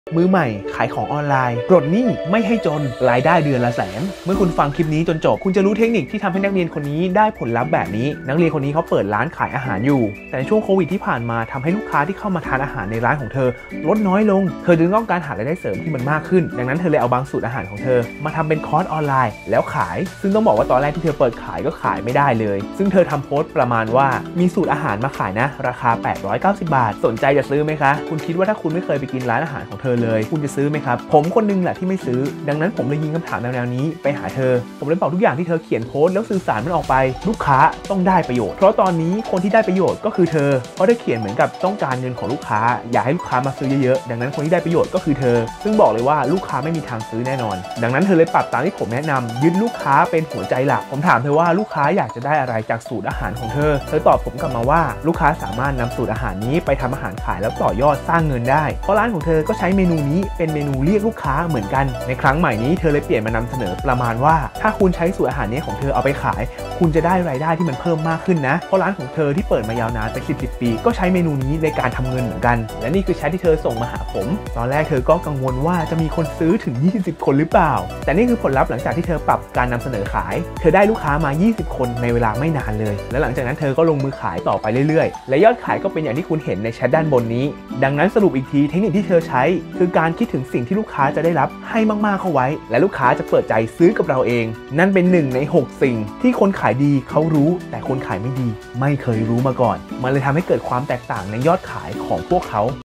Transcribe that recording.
มือใหม่ขายของออนไลน์ปลดหนี้ไม่ให้จนรายได้เดือนละแสนเมื่อคุณฟังคลิปนี้จนจบคุณจะรู้เทคนิคที่ทำให้นักเรียนคนนี้ได้ผลลัพธ์แบบนี้นักเรียนคนนี้เขาเปิดร้านขายอาหารอยู่แต่ในช่วงโควิดที่ผ่านมาทำให้ลูกค้าที่เข้ามาทานอาหารในร้านของเธอลดน้อยลงเธอจึงต้องการหารายได้เสริมที่มันมากขึ้นดังนั้นเธอเลยเอาบางสูตรอาหารของเธอมาทำเป็นคอร์สออนไลน์แล้วขายซึ่งต้องบอกว่าตอนแรกที่เธอเปิดขายก็ขายไม่ได้เลยซึ่งเธอทำโพสต์ประมาณว่ามีสูตรอาหารมาขายนะราคา890 บาทสนใจจะซื้อไหมคะคุณคิดว่าถ้าคุณไม่เคยไปกินร้านอาหารของเธอเลยคุณจะซื้อไหมครับผมคนนึงแหละที่ไม่ซื้อดังนั้นผมเลยยิงคำถามแนวนี้ไปหาเธอผมเลยบอกทุกอย่างที่เธอเขียนโพสต์แล้วสื่อสารมันออกไปลูกค้าต้องได้ประโยชน์เพราะตอนนี้คนที่ได้ประโยชน์ก็คือเธอเพราะเธอเขียนเหมือนกับต้องการเงินของลูกค้าอยากให้ลูกค้ามาซื้อเยอะๆดังนั้นคนที่ได้ประโยชน์ก็คือเธอซึ่งบอกเลยว่าลูกค้าไม่มีทางซื้อแน่นอนดังนั้นเธอเลยปรับตามที่ผมแนะนำยึดลูกค้าเป็นหัวใจหลักผมถามเธอว่าลูกค้าอยากจะได้อะไรจากสูตรอาหารของเธอตอบผมกลับมาว่าลูกค้าสามารถนำสูตรอาหารนี้ไปทำอาหารขายแล้วต่อยอดสร้างเงินได้เพราะร้านของเธอก็ใช้เมนูนี้เป็นเมนูเรียกลูกค้าเหมือนกันในครั้งใหม่นี้เธอเลยเปลี่ยนมานำเสนอประมาณว่าถ้าคุณใช้สูตรอาหารนี้ของเธอเอาไปขายคุณจะได้รายได้ที่มันเพิ่มมากขึ้นนะเพราะร้านของเธอที่เปิดมายาวนานเป็น10 ปีก็ใช้เมนูนี้ในการทำเงินเหมือนกันและนี่คือแชทที่เธอส่งมาหาผมตอนแรกเธอก็กังวลว่าจะมีคนซื้อถึง20 คนหรือเปล่าแต่นี่คือผลลัพธ์หลังจากที่เธอปรับการนำเสนอขายเธอได้ลูกค้ามา20 คนในเวลาไม่นานเลยและหลังจากนั้นเธอก็ลงมือขายต่อไปเรื่อยๆและยอดขายก็เป็นอย่างที่คุณเห็นในแชทด้านบนนี้ดังนั้นสรุปอีกทีเทคนิคที่เธอใช้คือการคิดถึงสิ่งที่ลูกค้าจะได้รับให้มากๆเข้าไว้และลูกค้าจะเปิดใจซื้อกับเราเองนั่นเป็น1 ใน 6สิ่งที่คนขายดีเขารู้แต่คนขายไม่ดีไม่เคยรู้มาก่อนมันเลยทำให้เกิดความแตกต่างในยอดขายของพวกเขา